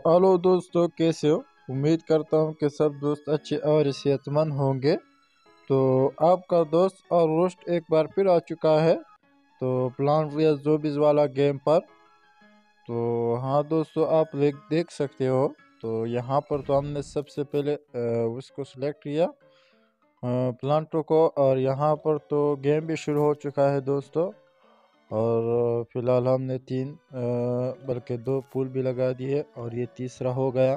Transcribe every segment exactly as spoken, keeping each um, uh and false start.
Hello दोस्तों, कैसे हो। उम्मीद करता हूँ कि सब दोस्त अच्छे और सेहतमंद होंगे। तो आपका दोस्त और रोस्ट एक बार फिर आ चुका है तो प्लांट वियर ज़ॉम्बीज़ वाला गेम पर। तो हाँ दोस्तों, आप देख देख सकते हो। तो यहाँ पर तो हमने सबसे पहले अ, उसको सिलेक्ट किया, प्लांटो को, और यहाँ पर तो गेम भी शुरू हो चुका है दोस्तों। और फिलहाल हमने तीन अ, बल्कि दो पुल भी लगा दिए और ये तीसरा हो गया।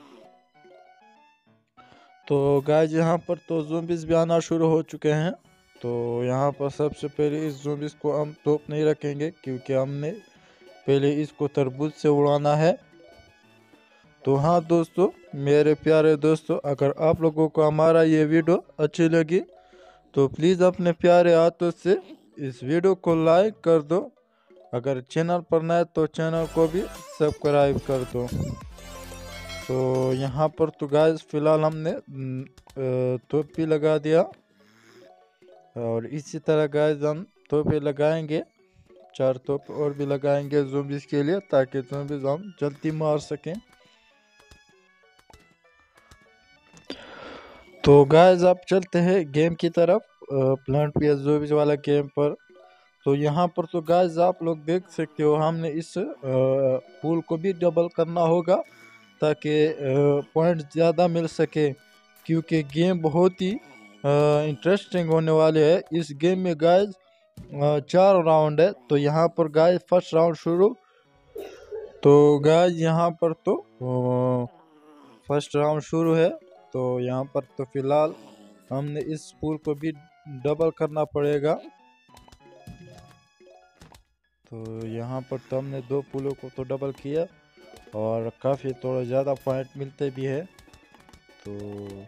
तो गाइस यहाँ पर तो ज़ॉम्बीज़ भी आना शुरू हो चुके हैं। तो यहाँ पर सबसे पहले इस ज़ॉम्बीज़ को हम तोप नहीं रखेंगे क्योंकि हमने पहले इसको तरबूज से उड़ाना है। तो हाँ दोस्तों, मेरे प्यारे दोस्तों, अगर आप लोगों को हमारा ये वीडियो अच्छी लगी तो प्लीज़ अपने प्यारे हाथों से इस वीडियो को लाइक कर दो। अगर चैनल पर नए तो चैनल को भी सब्सक्राइब कर दो। तो यहाँ पर तो गाइस फिलहाल हमने तोप भी लगा दिया और इसी तरह गाइस हम तोपे लगाएंगे, चार तोप और भी लगाएंगे ज़ॉम्बीज़ के लिए ताकि ज़ॉम्बीज़ हम जल्दी मार सकें। तो गाइस आप चलते हैं गेम की तरफ, प्लांट वियर ज़ॉम्बीज़ वाला गेम पर। तो यहाँ पर तो गाइस आप लोग देख सकते हो, हमने इस पूल को भी डबल करना होगा ताकि पॉइंट ज़्यादा मिल सके, क्योंकि गेम बहुत ही इंटरेस्टिंग होने वाले है। इस गेम में गाइस चार राउंड है। तो यहाँ पर गाइस फर्स्ट राउंड शुरू। तो गाइस यहाँ पर तो फर्स्ट राउंड शुरू है। तो यहाँ पर तो फिलहाल हमने इस पूल को भी डबल करना पड़ेगा। तो यहाँ पर तो हमने दो पुलों को तो डबल किया और काफ़ी थोड़ा ज़्यादा पॉइंट मिलते भी है। तो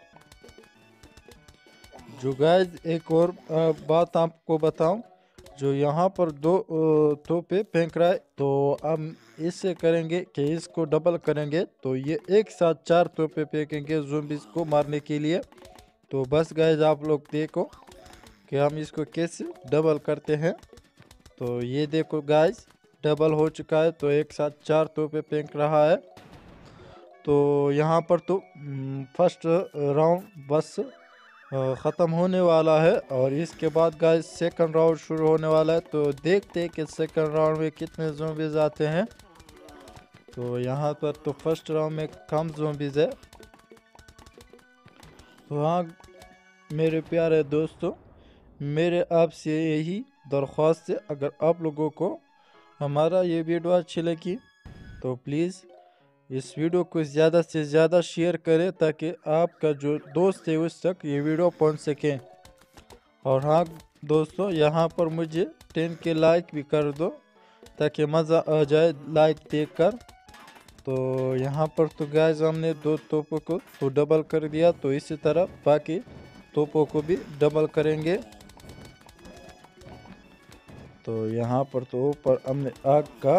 जो गाइस एक और बात आपको बताऊं, जो यहाँ पर दो तोपे फेंक रहा है, तो हम इससे करेंगे कि इसको डबल करेंगे। तो ये एक साथ चार तोपे फेंकेंगे ज़ॉम्बीज़ को मारने के लिए। तो बस गाइस आप लोग देखो कि हम इसको कैसे डबल करते हैं। तो ये देखो गाइस डबल हो चुका है, तो एक साथ चार तोपे फेंक रहा है। तो यहाँ पर तो फर्स्ट राउंड बस ख़त्म होने वाला है और इसके बाद गाइस सेकंड राउंड शुरू होने वाला है। तो देखते हैं कि सेकंड राउंड में कितने ज़ॉम्बीज़ आते हैं। तो यहाँ पर तो फर्स्ट राउंड में कम ज़ॉम्बीज़ है। तो हाँ मेरे प्यारे दोस्तों, मेरे आपसे यही दरख्वास्त है, अगर आप लोगों को हमारा ये वीडियो अच्छी लगी तो प्लीज़ इस वीडियो को ज़्यादा से ज़्यादा शेयर करें ताकि आपका जो दोस्त है उस तक ये वीडियो पहुंच सके। और हाँ दोस्तों, यहाँ पर मुझे टेन के लाइक भी कर दो ताकि मज़ा आ जाए लाइक देखकर। तो यहाँ पर तो गाइस हमने दो तोपों को तो डबल कर दिया, तो इसी तरह बाकी तोपों को भी डबल करेंगे। तो यहाँ पर तो ऊपर हमने आग का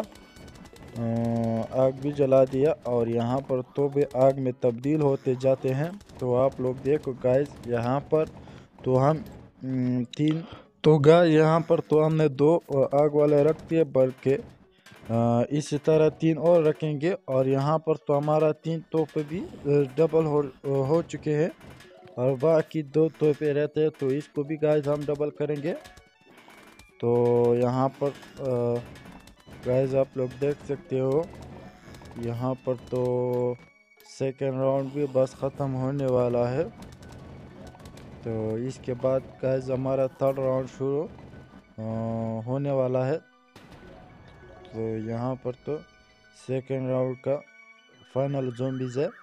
आग भी जला दिया और यहाँ पर तो भी आग में तब्दील होते जाते हैं। तो आप लोग देखो गाइस यहाँ पर तो हम तीन तो गाइस यहाँ पर तो हमने दो आग वाले रख दिए, बल्कि इसी तरह तीन और रखेंगे। और यहाँ पर तो हमारा तीन तोपे भी डबल हो हो चुके हैं और बाकी दो तोपे रहते हैं, तो इसको भी गाइस हम डबल करेंगे। तो यहाँ पर गाइस आप लोग देख सकते हो, यहाँ पर तो सेकेंड राउंड भी बस ख़त्म होने वाला है। तो इसके बाद गाइस हमारा थर्ड राउंड शुरू होने वाला है। तो यहाँ पर तो सेकेंड राउंड का फाइनल ज़ॉम्बीज़ है।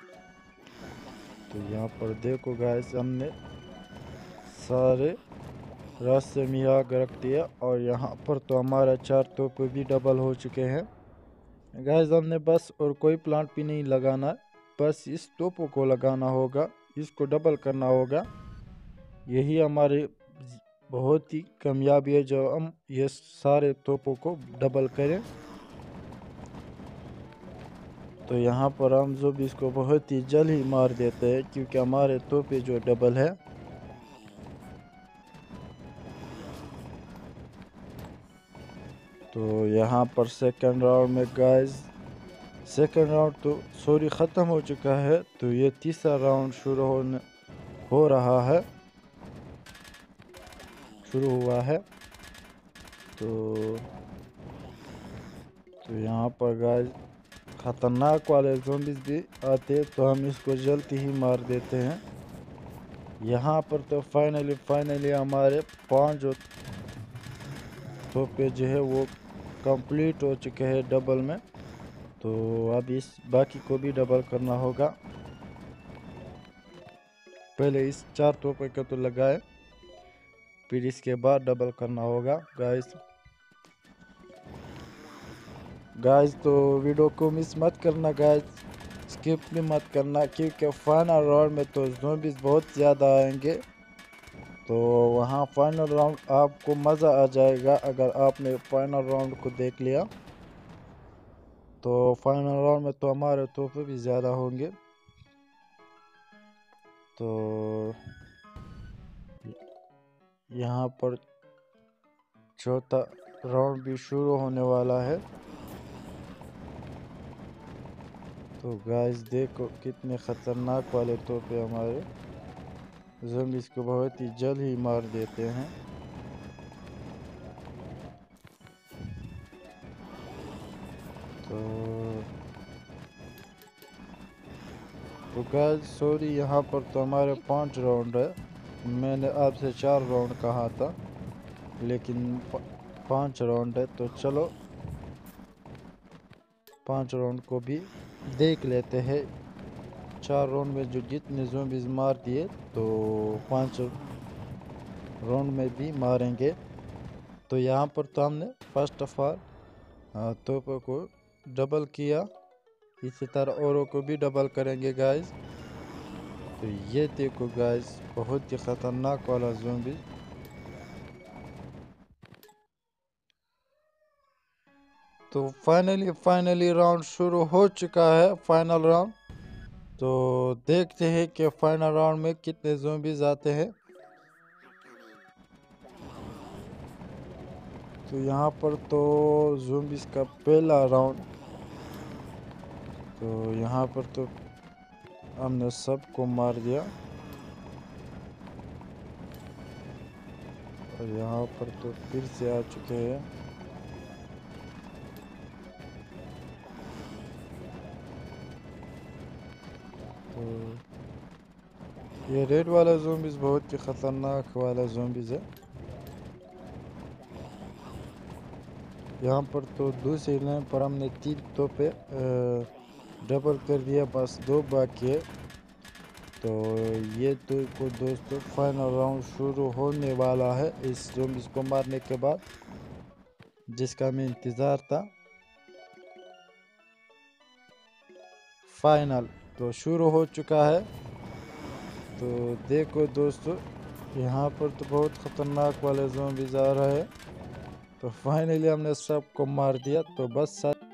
तो यहाँ पर देखो गाइस हमने सारे रास्ते में आग रख दिया और यहाँ पर तो हमारा चार तोपे भी डबल हो चुके हैं। गाइस हमने बस और कोई प्लांट भी नहीं लगाना, बस इस तोपों को लगाना होगा, इसको डबल करना होगा। यही हमारे बहुत ही कामयाबी है जो हम ये सारे तोपों को डबल करें। तो यहाँ पर हम जो भी इसको बहुत ही जल्द ही मार देते हैं क्योंकि हमारे तोपे जो डबल है। तो यहाँ पर सेकंड राउंड में गाइस सेकंड राउंड तो सॉरी ख़त्म हो चुका है। तो ये तीसरा राउंड शुरू होने हो रहा है शुरू हुआ है। तो तो यहाँ पर गाइस ख़तरनाक वाले ज़ॉम्बीज़ भी आते, तो हम इसको जल्दी ही मार देते हैं। यहाँ पर तो फाइनली फाइनली हमारे पांच जो तोपे जो है वो कंप्लीट हो चुके हैं डबल में। तो अब इस बाकी को भी डबल करना होगा। पहले इस चार तोपे को तो लगाए, फिर इसके बाद डबल करना होगा गाइस। गाइस तो वीडियो को मिस मत करना गाइस, स्किप भी मत करना, क्योंकि फाइनल राउंड में तो ज़ॉम्बीज़ बहुत ज़्यादा आएंगे। तो वहाँ फाइनल राउंड आपको मज़ा आ जाएगा अगर आपने फाइनल राउंड को देख लिया। तो फाइनल राउंड में तो हमारे तोहफे भी ज़्यादा होंगे। तो यहाँ पर चौथा राउंड भी शुरू होने वाला है। तो गाइस देखो कितने ख़तरनाक वाले तोहफे हमारे ज़ॉम्बीज़ को बहुत ही जल्द ही मार देते हैं। तो तो गाइस सॉरी, यहाँ पर तो हमारे पांच राउंड है। मैंने आपसे चार राउंड कहा था, लेकिन पांच राउंड है। तो चलो पांच राउंड को भी देख लेते हैं। चार राउंड में जो जितने ज़ॉम्बीज़ मार दिए, तो पांच राउंड में भी मारेंगे। तो यहाँ पर तो हमने फर्स्ट ऑफ ऑल तोपों को डबल किया, इसी तरह औरों को भी डबल करेंगे गाइस। तो ये देखो गाइस बहुत ही ख़तरनाक वाला ज़ॉम्बी। तो फाइनली फाइनली राउंड शुरू हो चुका है, फाइनल राउंड। तो देखते हैं कि फाइनल राउंड में कितने ज़ॉम्बीज़ आते हैं। तो यहाँ पर तो ज़ॉम्बीज़ का पहला राउंड, तो यहाँ पर तो हमने सबको मार दिया। और यहाँ पर तो फिर से आ चुके हैं। तो ये रेड वाला ज़ॉम्बीज़ बहुत ही ख़तरनाक वाला ज़ॉम्बीज़ है। यहाँ पर तो दूसरी लाइन पर हमने तीन तोपे डबल कर दिया, बस दो बाकी है। तो ये तो को दोस्तों फाइनल राउंड शुरू होने वाला है इस ज़ॉम्बीज़ को मारने के बाद, जिसका हमें इंतज़ार था। फाइनल तो शुरू हो चुका है। तो देखो दोस्तों यहाँ पर तो बहुत ख़तरनाक वाले ज़ॉम्बीज़ आ रहे हैं। तो फाइनली हमने सबको मार दिया। तो बस